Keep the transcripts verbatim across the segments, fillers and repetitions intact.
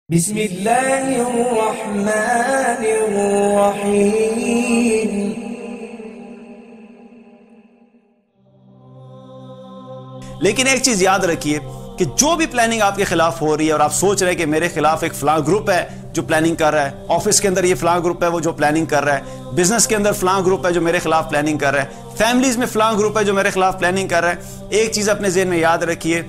بسم اللہ الرحمن الرحیم۔ لیکن ایک چیز یاد رکھیے کہ جو بھی پلاننگ آپ کے خلاف ہو رہی ہے اور آپ سوچ رہے ہیں کہ میرے خلاف ایک فلاں گروپ ہے جو پلاننگ کر رہا ہے، آفس کے اندر یہ فلاں گروپ ہے وہ جو پلاننگ کر رہا ہے، بزنس کے اندر فلاں گروپ ہے جو میرے خلاف پلاننگ کر رہا ہے، فیملیز میں فلاں گروپ ہے جو میرے خلاف پلاننگ کر رہا ہے، ایک چیز اپنے ذہن میں یاد رکھیے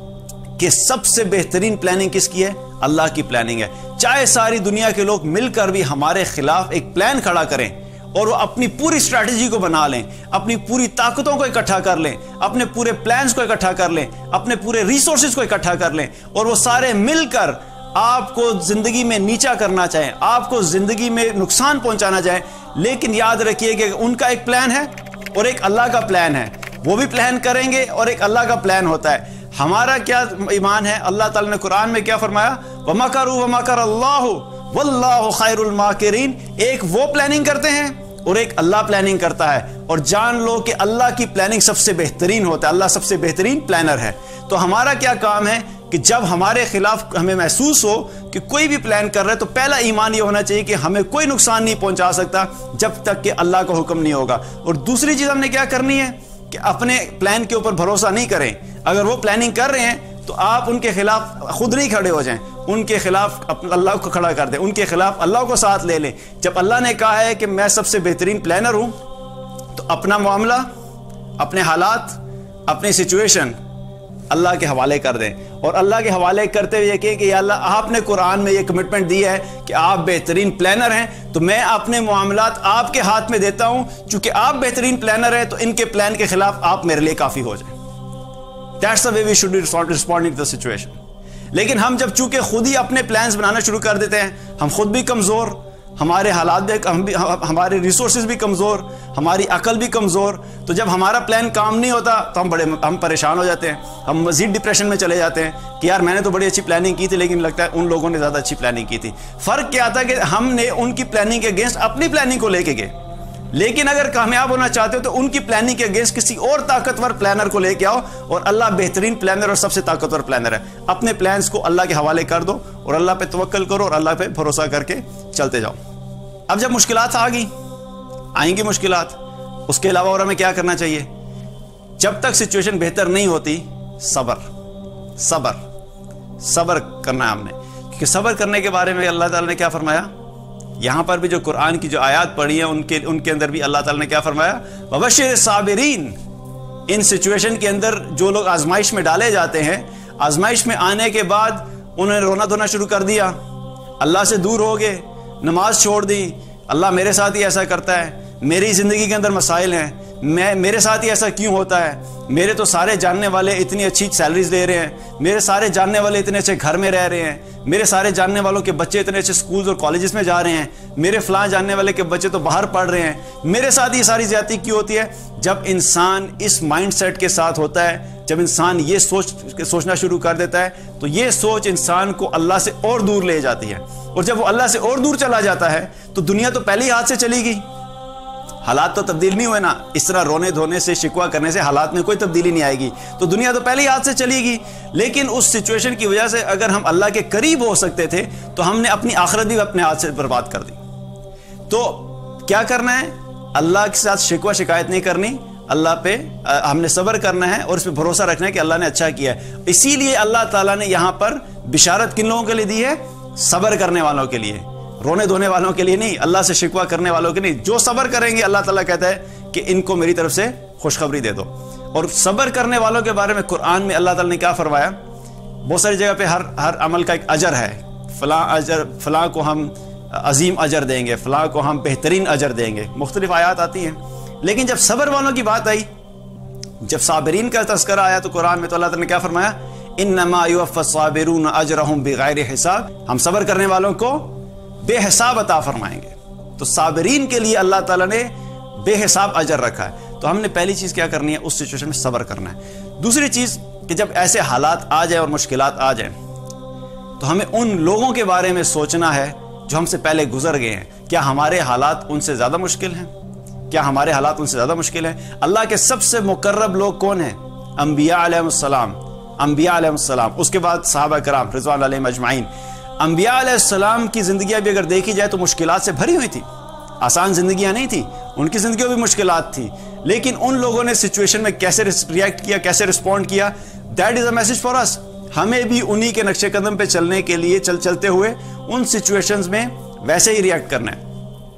کہ سب سے بہترین پلاننگ کس کی ہے؟ اللہ کی پلاننگ ہے۔ چاہے ساری دنیا کے لوگ مل کر بھی ہمارے خلاف ایک پلان کھڑا کریں اور وہ اپنی پوری اسٹریٹجی کو بنا لیں، اپنی پوری طاقتوں کو اکٹھا کر لیں، اپنے پورے پلانز کو اکٹھا کر لیں، اپنے پورے ریسورسز کو اکٹھا کر لیں اور وہ سارے مل کر آپ کو زندگی میں نیچا کرنا چاہیں، آپ کو زندگی میں نقصان پہنچانا چاہیں، لیکن یاد رکھیے کہ ان کا ایک پلان ہے اور ایک اللہ کا پلان ہے۔ وہ بھی پلان کریں گے اور ایک اللہ کا پلان ہوتا ہے۔ ہمارا کیا ایمان ہے؟ اللہ تعالیٰ نے قرآن میں کیا فرمایا؟ وَمَكَرُوا وَمَكَرَ اللَّهُ وَاللَّهُ خَيْرُ الْمَاكِرِينَ۔ ایک وہ پلاننگ کرتے ہیں اور ایک اللہ پلاننگ کرتا ہے، اور جان لو کہ اللہ کی پلاننگ سب سے بہترین ہوتا ہے، اللہ سب سے بہترین پلانر ہے۔ تو ہمارا کیا کام ہے کہ جب ہمارے خلاف ہمیں محسوس ہو کہ کوئی بھی پلان کر رہا ہے تو پہلا ایمان یہ ہونا چاہیے کہ ہمیں کوئی نقصان نہیں پہنچا سکتا جب تک کہ اللہ کا حکم نہیں ہوگا۔ اور دوسری چیز ہم نے کیا کرنی ہے کہ اپنے پلان کے اوپر بھروسہ نہیں کریں۔ اگر وہ پلاننگ کر رہے ہیں تو آپ ان کے خلاف خود نہیں کھڑے ہو جائیں، ان کے خلاف اللہ کو کھڑا کر دیں، ان کے خلاف اللہ کو ساتھ لے لیں۔ جب اللہ نے کہا ہے کہ میں سب سے بہترین پلانر ہوں تو اپنا معاملہ، اپنے حالات، اپنی سچویشن اللہ کے حوالے کر دیں، اور اللہ کے حوالے کرتے ہوئے یہ کہیں کہ یا اللہ آپ نے قرآن میں یہ کمٹمنٹ دی ہے کہ آپ بہترین پلانر ہیں، تو میں اپنے معاملات آپ کے ہاتھ میں دیتا ہوں، چونکہ آپ بہترین پلانر ہیں تو ان کے پلان کے خلاف آپ میرے لیے کافی ہو جائیں۔ That's the way we should be responding to the situation۔ لیکن ہم جب چونکہ خود ہی اپنے پلانز بنانا شروع کر دیتے ہیں، ہم خود بھی کمزور، ہمارے حالات بھی ہم بھی ہمارے ریسورسز بھی کمزور، ہماری عقل بھی کمزور، تو جب ہمارا پلان کام نہیں ہوتا تو ہم بڑے ہم پریشان ہو جاتے ہیں، ہم مزید ڈپریشن میں چلے جاتے ہیں کہ یار میں نے تو بڑی اچھی پلاننگ کی تھی لیکن لگتا ہے ان لوگوں نے زیادہ اچھی پلاننگ کی تھی۔ فرق کیا تھا کہ ہم نے ان کی پلاننگ کے اگینسٹ اپنی پلاننگ کو لے کے گئے، لیکن اگر کامیاب ہونا چاہتے ہو تو ان کی پلاننگ کے اگینسٹ کسی اور طاقتور پلانر کو لے کے آؤ، اور اللہ بہترین پلانر اور سب سے طاقتور پلانر ہے۔ اپنے پلانز کو اللہ کے حوالے کر دو اور اللہ پہ توکل کرو اور اللہ پہ بھروسہ کر کے چلتے جاؤ۔ اب جب مشکلات آ گئی، آئیں گی مشکلات، اس کے علاوہ اور ہمیں کیا کرنا چاہیے؟ جب تک سچویشن بہتر نہیں ہوتی، صبر صبر صبر کرنا ہے ہم نے، کیونکہ صبر کرنے کے بارے میں اللہ تعالیٰ نے کیا فرمایا؟ یہاں پر بھی جو قرآن کی جو آیات پڑھی ہیں ان کے ان کے اندر بھی اللہ تعالیٰ نے کیا فرمایا؟ وَبَشِّرِ الصَّابِرِينَ۔ ان سچویشن کے اندر جو لوگ آزمائش میں ڈالے جاتے ہیں، آزمائش میں آنے کے بعد انہوں نے رونا دھونا شروع کر دیا، اللہ سے دور ہو گئے، نماز چھوڑ دی، اللہ میرے ساتھ ہی ایسا کرتا ہے، میری زندگی کے اندر مسائل ہیں، میں میرے ساتھ ہی ایسا کیوں ہوتا ہے، میرے تو سارے جاننے والے اتنی اچھی سیلریز دے رہے ہیں، میرے سارے جاننے والے اتنے اچھے گھر میں رہ رہے ہیں، میرے سارے جاننے والوں کے بچے اتنے اچھے سکولز اور کالجز میں جا رہے ہیں، میرے فلاں جاننے والے کے بچے تو باہر پڑھ رہے ہیں، میرے ساتھ یہ ساری زیادتی کیوں ہوتی ہے؟ جب انسان اس مائنڈ سیٹ کے ساتھ ہوتا ہے، جب انسان یہ سوچ سوچنا شروع کر دیتا ہے تو یہ سوچ انسان کو اللہ سے اور دور لے جاتی ہے، اور جب وہ اللہ سے اور دور چلا جاتا ہے تو دنیا تو پہلے ہی ہاتھ سے چلی گئی، حالات تو تبدیل نہیں ہوئے نا، اس طرح رونے دھونے سے شکوہ کرنے سے حالات میں کوئی تبدیلی نہیں آئے گی، تو دنیا تو پہلے ہی ہاتھ سے چلی گی۔ لیکن اس سچویشن کی وجہ سے اگر ہم اللہ کے قریب ہو سکتے تھے تو ہم نے اپنی آخرت بھی اپنے ہاتھ سے برباد کر دی۔ تو کیا کرنا ہے؟ اللہ کے ساتھ شکوہ شکایت نہیں کرنی، اللہ پہ ہم نے صبر کرنا ہے اور اس پہ بھروسہ رکھنا ہے کہ اللہ نے اچھا کیا ہے۔ اسی لیے اللہ تعالیٰ نے یہاں پر بشارت کن لوگوں کے لیے دی ہے؟ صبر کرنے والوں کے لیے، رونے دھونے والوں کے لیے نہیں، اللہ سے شکوہ کرنے والوں کے نہیں۔ جو صبر کریں گے اللہ تعالیٰ کہتا ہے کہ ان کو میری طرف سے خوشخبری دے دو۔ اور صبر کرنے والوں کے بارے میں قرآن میں اللہ تعالیٰ نے کیا فرمایا؟ بہت ساری جگہ پہ ہر ہر عمل کا ایک اجر ہے، فلاں اجر، فلاں کو ہم عظیم اجر دیں گے، فلاں کو ہم بہترین اجر دیں گے، مختلف آیات آتی ہیں۔ لیکن جب صبر والوں کی بات آئی، جب صابرین کا تذکرہ آیا تو قرآن میں تو اللہ تعالیٰ نے کیا فرمایا؟ انما یوفی الصابرون اجرہم بغیر حساب۔ ہم صبر کرنے والوں کو بے حساب عطا فرمائیں گے۔ تو صابرین کے لیے اللہ تعالیٰ نے بے حساب اجر رکھا ہے۔ تو ہم نے پہلی چیز کیا کرنی ہے؟ اس سچویشن میں صبر کرنا ہے۔ دوسری چیز کہ جب ایسے حالات آ جائیں اور مشکلات آ جائیں تو ہمیں ان لوگوں کے بارے میں سوچنا ہے جو ہم سے پہلے گزر گئے ہیں۔ کیا ہمارے حالات ان سے زیادہ مشکل ہیں؟ کیا ہمارے حالات ان سے زیادہ مشکل ہیں؟ اللہ کے سب سے مقرب لوگ کون ہیں؟ انبیاء علیہ السلام، انبیاء علیہ السلام، اس کے بعد صحابہ کرام رضوان علیہم اجمعین۔ انبیاء علیہ السلام کی زندگیاں بھی اگر دیکھی جائے تو مشکلات سے بھری ہوئی تھی، آسان زندگیاں نہیں تھی، ان کی زندگیوں بھی مشکلات تھی، لیکن ان لوگوں نے سچویشن میں کیسے ریئیکٹ کیا، کیسے رسپونڈ کیا. That is a message for us. ہمیں بھی انہی کے نقش قدم پہ چلنے کے لیے چل چلتے ہوئے ان سچویشنز میں ویسے ہی ریئیکٹ کرنا ہے.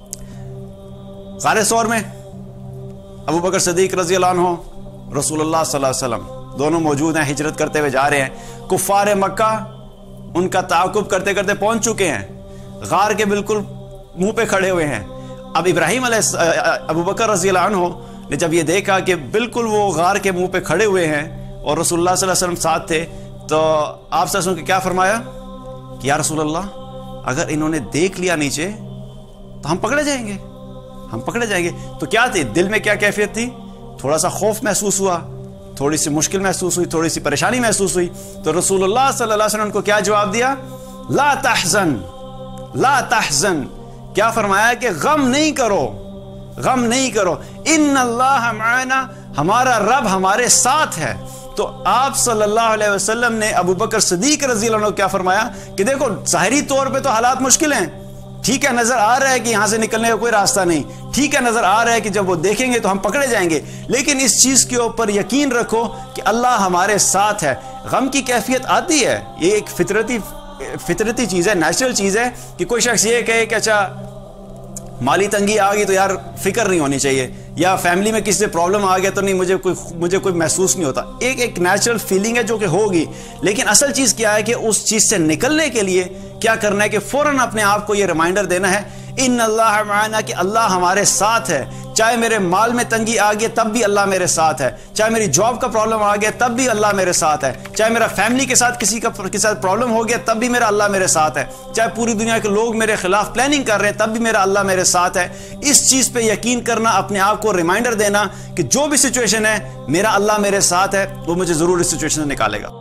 غار ثور میں ابو بکر صدیق رضی اللہ عنہ، رسول اللہ صلی اللہ علیہ وسلم دونوں موجود ہیں، ہجرت کرتے ہوئے جا رہے ہیں. کفار مکہ ان کا تعاقب کرتے کرتے پہنچ چکے ہیں، غار کے بالکل منہ پہ کھڑے ہوئے ہیں. اب ابراہیم علیہ ابو بکر رضی اللہ عنہ نے جب یہ دیکھا کہ بالکل وہ غار کے منہ پہ کھڑے ہوئے ہیں اور رسول اللہ صلی اللہ علیہ وسلم ساتھ تھے، تو آپ صلی اللہ علیہ وسلم نے کیا فرمایا کہ یا رسول اللہ اگر انہوں نے دیکھ لیا نیچے تو ہم پکڑے جائیں گے، ہم پکڑے جائیں گے. تو کیا تھی دل میں، کیا کیفیت تھی؟ تھوڑا سا خوف محسوس ہوا، تھوڑی سی مشکل محسوس ہوئی، تھوڑی سی پریشانی محسوس ہوئی. تو رسول اللہ صلی اللہ علیہ وسلم کو کیا جواب دیا؟ لا تحزن، لا تحزن. کیا فرمایا کہ غم نہیں کرو، غم نہیں کرو، ان اللہ معنا، ہمارا رب ہمارے ساتھ ہے. تو آپ صلی اللہ علیہ وسلم نے ابو بکر صدیق رضی اللہ عنہ کو کیا فرمایا کہ دیکھو ظاہری طور پہ تو حالات مشکل ہیں، ٹھیک ہے، نظر آ رہا ہے کہ یہاں سے نکلنے کا کوئی راستہ نہیں، ٹھیک ہے، نظر آ رہا ہے کہ جب وہ دیکھیں گے تو ہم پکڑے جائیں گے، لیکن اس چیز کے اوپر یقین رکھو کہ اللہ ہمارے ساتھ ہے. غم کی کیفیت آتی ہے، یہ ایک فطرتی فطرتی چیز ہے، نیچرل چیز ہے کہ کوئی شخص یہ کہے کہ اچھا مالی تنگی آ گئی تو یار فکر نہیں ہونی چاہیے، یا فیملی میں کسی سے پرابلم آ گیا تو نہیں مجھے کوئی مجھے کوئی محسوس نہیں ہوتا. ایک ایک نیچرل فیلنگ ہے جو کہ ہوگی، لیکن اصل چیز کیا ہے کہ اس چیز سے نکلنے کے لیے کیا کرنا ہے کہ فوراً اپنے آپ کو یہ ریمائنڈر دینا ہے ان اللہ معنا، کہ اللہ ہمارے ساتھ ہے. چاہے میرے مال میں تنگی آ گئی تب بھی اللہ میرے ساتھ ہے، چاہے میری جاب کا پرابلم آ گیا تب بھی اللہ میرے ساتھ ہے، چاہے میرا فیملی کے ساتھ کسی کا کے ساتھ پرابلم ہو گیا تب بھی میرا اللہ میرے ساتھ ہے، چاہے پوری دنیا کے لوگ میرے خلاف پلاننگ کر رہے ہیں تب بھی میرا اللہ میرے ساتھ ہے. اس چیز پہ یقین کرنا، اپنے آپ کو ریمائنڈر دینا کہ جو بھی سچویشن ہے میرا اللہ میرے ساتھ ہے، وہ مجھے ضرور اس سچویشن سے نکالے گا.